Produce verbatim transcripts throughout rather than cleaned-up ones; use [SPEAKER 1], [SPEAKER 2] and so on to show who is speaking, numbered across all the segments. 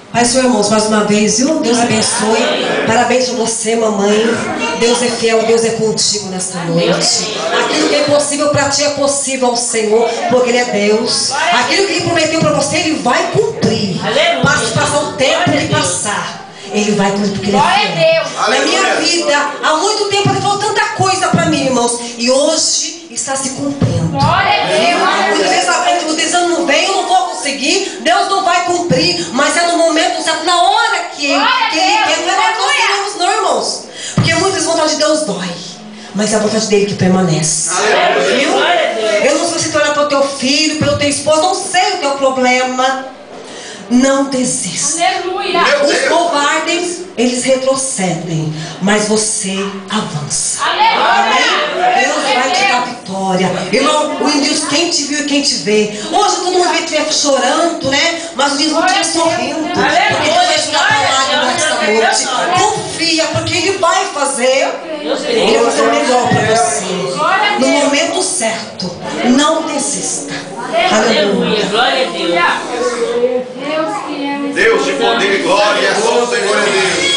[SPEAKER 1] Pai, Senhor, irmãos, mais uma vez, viu? Deus abençoe. Parabéns a você, mamãe. Deus é fiel, Deus é contigo nesta noite. Aquilo que é impossível para ti é possível ao Senhor, porque Ele é Deus. Aquilo que Ele prometeu para você, Ele vai cumprir. Mas passar o tempo que passar, Ele vai cumprir, porque Ele é fiel. Na minha vida, há muito tempo Ele falou tanta coisa para mim, irmãos, e hoje está se cumprindo. Muitas vezes a gente, o desânimo não vem, eu não vou conseguir, Deus não vai cumprir, mas é no momento certo, na hora que Ele, que ele quer, não é na nós queremos, não, irmãos. Porque muitas vezes a vontade de Deus dói, mas é a vontade dele que permanece. Viu? Eu não sei se você olhar para o teu filho, pelo teu esposo, não sei o teu problema. Não desista. Aleluia. Os covardes, eles retrocedem, mas você avança. Amém? Deus vai te dar vitória. Irmão, o Deus, quem te viu e quem te vê. Hoje todo mundo vai estiver chorando, né? Mas o Deus não estiver sorrindo, porque Deus vai tirar a lágrima nesta noite. Confia, porque Ele vai fazer. Ele vai fazer o melhor para você. No momento certo. Não desista. Aleluia.
[SPEAKER 2] Glória a Deus.
[SPEAKER 3] Deus de poder e glória, é só o Senhor é Deus.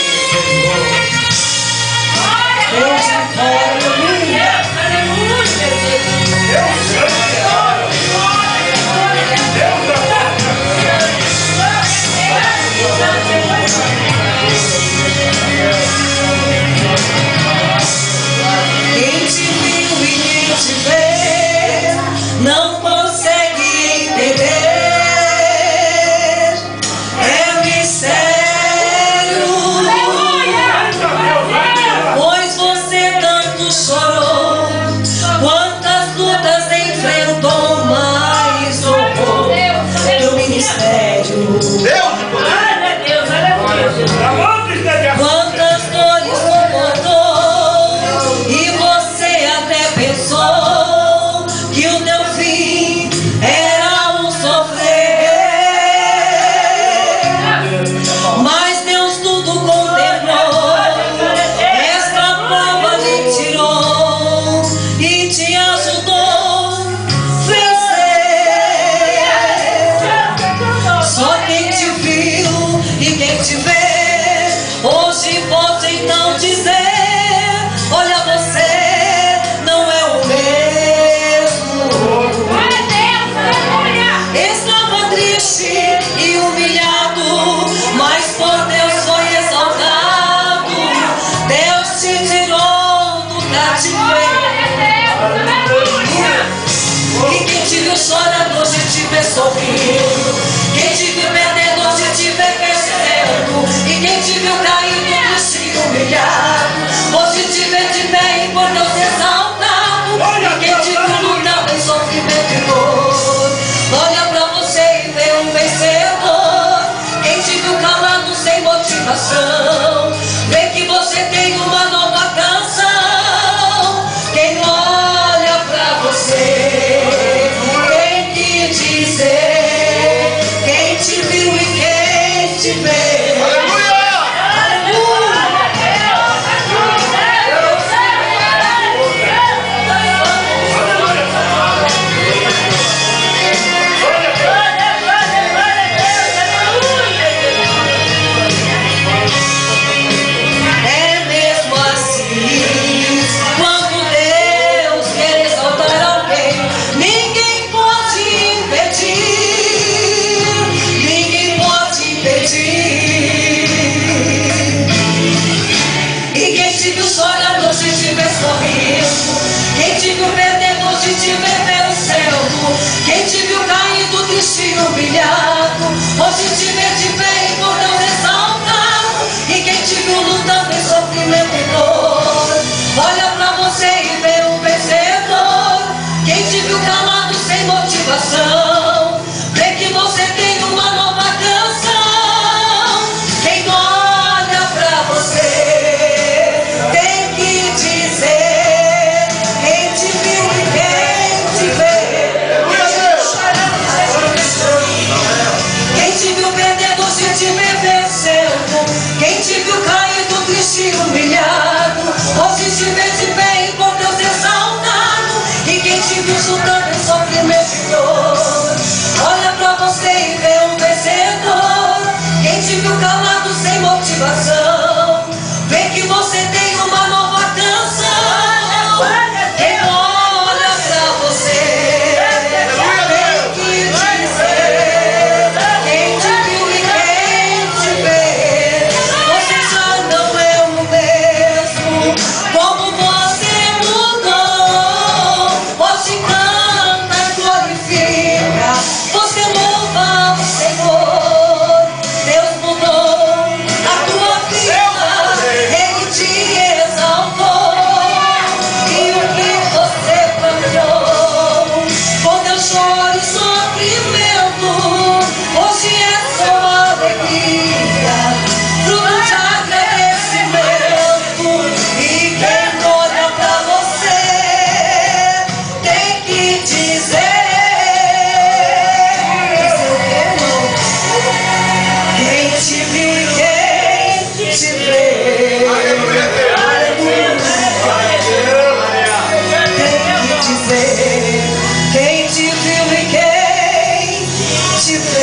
[SPEAKER 1] Deus de glória, quem te viu e quem te vê não consegue entender. Quantas dores suportou e você até pensou que o teu fim era um sofrer, mas Deus tudo contemplou, esta prova lhe tirou e te ajudou a vencer. Só quem te viu e quem te vê hoje pode então dizer: olha, você não é o mesmo. Estava triste e humilhado, mas por Deus foi exaltado. Deus te tirou do cativeiro. E quem te viu chorando hoje te vê sorrindo. Quem te viu perdendo hoje te vê crescendo. E quem te viu caído, se humilhado, hoje te vê de pé e por Deus exaltado. E quem te viu lutando em sofrimento e dor, olha pra você e vê um vencedor. Quem te viu calado sem motivação, vê que você tem uma nova canção. Quem olha pra você tem que dizer: quem te viu e quem te vê. Ninguém pode impedir. satisfação. Vê que você tem uma nova canção. Quem olha pra você tem que dizer: quem te viu e quem te vê, você já não é o mesmo. Como você mudou, hoje canta e glorifica, você louva o Senhor. Deus mudou a tua vida, Ele te exaltou, e o que você plantou, com teu choro e sofrimento, hoje é só alegria, fruto de agradecimento. E quem olha pra você tem que dizer: quem te viu e quem te vê, aleluia, tem que dizer: quem te viu e quem te vê.